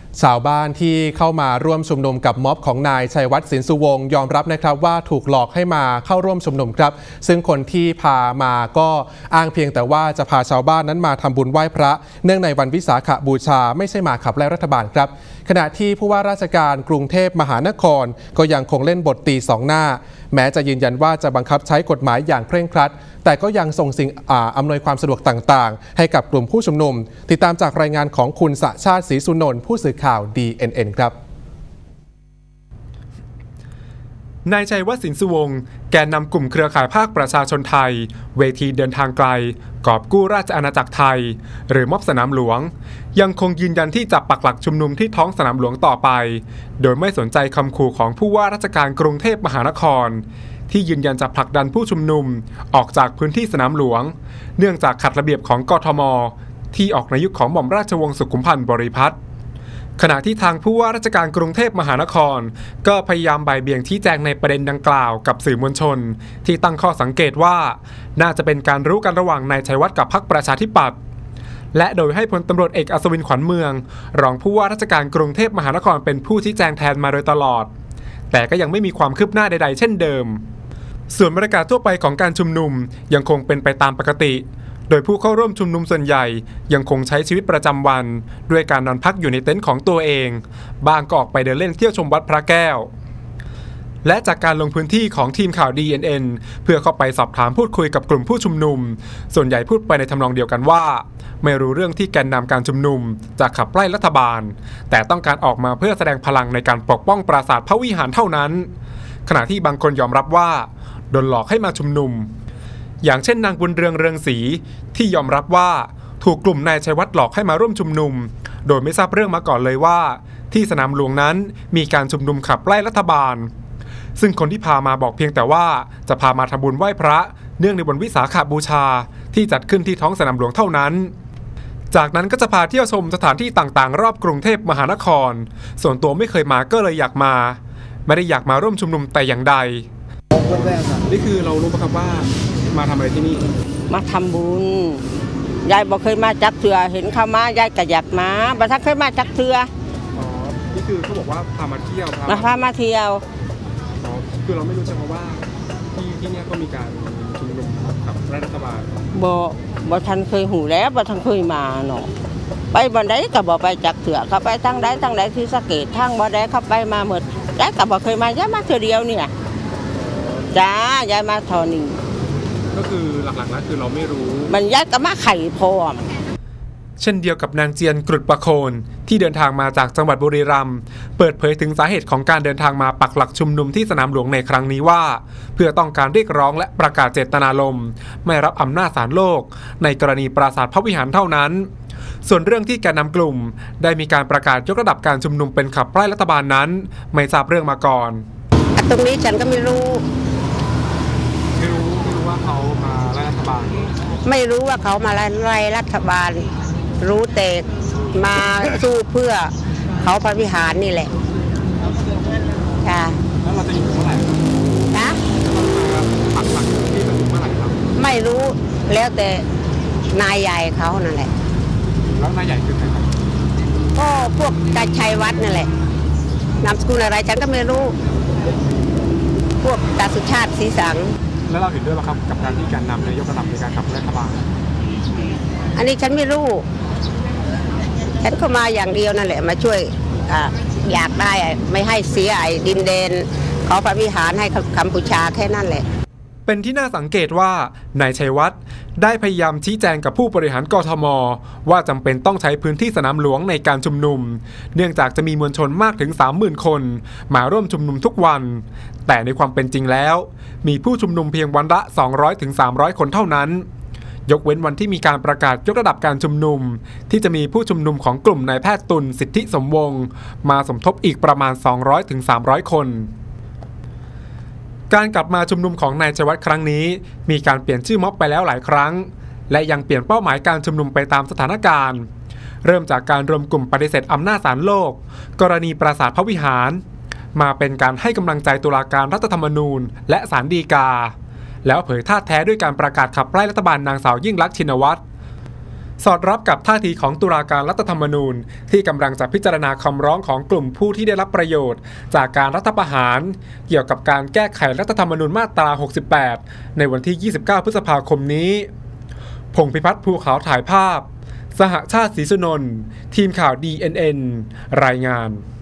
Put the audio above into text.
ชาวบ้านที่เข้ามาร่วมชุมนุมกับม็อบของนายชัยวัฒน์ สินสุวงศ์ยอมรับนะครับว่าถูกหลอกให้มาเข้าร่วมชุมนุมครับซึ่งคนที่พามาก็อ้างเพียงแต่ว่าจะพาชาวบ้านนั้นมาทำบุญไหว้พระเนื่องในวันวิสาขบูชาไม่ใช่มาขับไล่รัฐบาลครับขณะที่ผู้ว่าราชการกรุงเทพมหานครก็ยังคงเล่นบทตีสองหน้าแม้จะยืนยันว่าจะบังคับใช้กฎหมายอย่างเคร่งครัดแต่ก็ยังส่งสิ่งอำนวยความสะดวกต่างๆให้กับกลุ่มผู้ชุมนุมติดตามจากรายงานของคุณสชาติศรีสุนนท์ผู้สื่อข่าว DNN ครับนายชัยวัฒน์ สินสุวงศ์แกนนำกลุ่มเครือข่ายภาคประชาชนไทยเวทีเดินทางไกลกอบกู้ราชอาณาจักรไทยหรือม็อบสนามหลวงยังคงยืนยันที่จะปักหลักชุมนุมที่ท้องสนามหลวงต่อไปโดยไม่สนใจคำขู่ของผู้ว่าราชการกรุงเทพมหานครที่ยืนยันจะผลักดันผู้ชุมนุมออกจากพื้นที่สนามหลวงเนื่องจากขัดระเบียบของกทม.ที่ออกในยุคของหม่อมราชวงศ์สุขุมพันธ์บริพัตรขณะที่ทางผู้ว่าราชการกรุงเทพมหานครก็พยายามบ่ายเบี่ยงชี้แจงในประเด็นดังกล่าวกับสื่อมวลชนที่ตั้งข้อสังเกตว่าน่าจะเป็นการรู้กันระหว่างนายชัยวัฒน์กับพรรคประชาธิปัตย์และโดยให้พลตำรวจเอกอัศวินขวัญเมืองรองผู้ว่าราชการกรุงเทพมหานครเป็นผู้ชี้แจงแทนมาโดยตลอดแต่ก็ยังไม่มีความคืบหน้าใดๆเช่นเดิมส่วนบรรยากาศทั่วไปของการชุมนุมยังคงเป็นไปตามปกติโดยผู้เข้าร่วมชุมนุมส่วนใหญ่ยังคงใช้ชีวิตประจำวันด้วยการนอนพักอยู่ในเต็นท์ของตัวเองบางก็ออกไปเดินเล่นเที่ยวชมวัดพระแก้วและจากการลงพื้นที่ของทีมข่าว DNN เพื่อเข้าไปสอบถามพูดคุยกับกลุ่มผู้ชุมนุมส่วนใหญ่พูดไปในทำนองเดียวกันว่าไม่รู้เรื่องที่แกนนำการชุมนุมจะขับไล่รัฐบาลแต่ต้องการออกมาเพื่อแสดงพลังในการปกป้องปราสาทพระวิหารเท่านั้นขณะที่บางคนยอมรับว่าโดนหลอกให้มาชุมนุมอย่างเช่นนางบุญเรืองเรืองศรีที่ยอมรับว่าถูกกลุ่มนายชัยวัฒน์หลอกให้มาร่วมชุมนุมโดยไม่ทราบเรื่องมาก่อนเลยว่าที่สนามหลวงนั้นมีการชุมนุมขับไล่รัฐบาลซึ่งคนที่พามาบอกเพียงแต่ว่าจะพามาทำบุญไหว้พระเนื่องในวันวิสาขบูชาที่จัดขึ้นที่ท้องสนามหลวงเท่านั้นจากนั้นก็จะพาเที่ยวชมสถานที่ต่างๆรอบกรุงเทพมหานครส่วนตัวไม่เคยมาก็เลยอยากมาไม่ได้อยากมาร่วมชุมนุมแต่อย่างใดนี่คือเรารู้ป่ะครับว่ามาทำอะไรที่นี่มาทำบุญยายบอกเคยมาจักเถื่อเห็นเขามายายก็อยากมาบัดทักเคยมาจักเถื่ออ๋อนี่คือเขาบอกว่าพามาเที่ยวพามาเที่ยวอ๋อคือเราไม่รู้ใช่ไหมว่าที่นี่ก็มีการชุมนุมกับรัฐบาลบ่ทันเคยหูแล้วบ่ทันเคยมาเนาะไปบ่ได้ก็บ่ไปจักเถื่อเขาไปทางใดที่สะเกษทางบ่ได้เขาไปมาหมดยายก็บ่เคยมายายมาเทื่อเดียวเนี่ยจ้ายายมาเท่านี้ก็คือหลักๆแล้วคือเราไม่รู้มันยายก็มาไข่พอมเช่นเดียวกับนางเจียนกรุดประโคนที่เดินทางมาจากจังหวัดบุรีรัมย์เปิดเผยถึงสาเหตุของการเดินทางมาปักหลักชุมนุมที่สนามหลวงในครั้งนี้ว่าเพื่อต้องการเรียกร้องและประกาศเจตนารมณ์ไม่รับอำนาจศาลโลกในกรณีปราสาทพระวิหารเท่านั้นส่วนเรื่องที่แกนนำกลุ่มได้มีการประกาศยกระดับการชุมนุมเป็นขับไล่รัฐบาลนั้นไม่ทราบเรื่องมาก่อนตรงนี้ฉันก็ไม่รู้ว่าเขามาไล่รัฐบาลไม่รู้ว่าเขามาไล่รัฐบาลรู้แต่มาสู้เพื่อเขาพระวิหารนี่แหละค่ะแล้วเราจะอยู่เมื่อไหร่นะปักหลักที่จะอยู่เมื่อไหร่ครับไม่รู้แล้วแต่นายใหญ่เขานั่นแหละแล้วนายใหญ่คือใครครับก็พวกนายชัยวัฒน์นั่นแหละนามสกุลอะไรฉันก็ไม่รู้พวกตาสุชาติศรีสังแล้วเราเห็นด้วยไหมครับกับการที่การนำนายกระดับในการขับรัฐบาลอันนี้ฉันไม่รู้ฉันก็มาอย่างเดียวนั่นแหละมาช่วยอยากได้ไม่ให้เสียดินแดนเขาพระวิหารให้กัมพูชาแค่นั้นแหละเป็นที่น่าสังเกตว่านายชัยวัฒน์ได้พยายามชี้แจงกับผู้บริหารกทม.ว่าจำเป็นต้องใช้พื้นที่สนามหลวงในการชุมนุมเนื่องจากจะมีมวลชนมากถึง 30,000 คนมาร่วมชุมนุมทุกวันแต่ในความเป็นจริงแล้วมีผู้ชุมนุมเพียงวันละ 200-300 คนเท่านั้นยกเว้นวันที่มีการประกาศยกระดับการชุมนุมที่จะมีผู้ชุมนุมของกลุ่มนายแพทย์ตุลสิทธิสมวงศ์มาสมทบอีกประมาณ 200-300 คนการกลับมาชุมนุมของนายชัยวัฒน์ครั้งนี้มีการเปลี่ยนชื่อม็อบไปแล้วหลายครั้งและยังเปลี่ยนเป้าหมายการชุมนุมไปตามสถานการณ์เริ่มจากการรวมกลุ่มปฏิเสธอำนาจศาลโลกกรณีปราสาทพระวิหารมาเป็นการให้กำลังใจตุลาการรัฐธรรมนูญและศาลฎีกาแล้วเผยท่าแท้ด้วยการประกาศขับไล่รัฐบาลนางสาวยิ่งลักษณ์ชินวัตรสอดรับกับท่าทีของตุลาการรัฐธรรมนูญที่กำลังจะพิจารณาคำร้องของกลุ่มผู้ที่ได้รับประโยชน์จากการรัฐประหารเกี่ยวกับการแก้ไขรัฐธรรมนูญมาตรา 68 ในวันที่ 29 พฤษภาคมนี้ พงษ์พิพัฒน์ภูเขาถ่ายภาพสหชาติศรีสุนนท์ทีมข่าว DNN รายงาน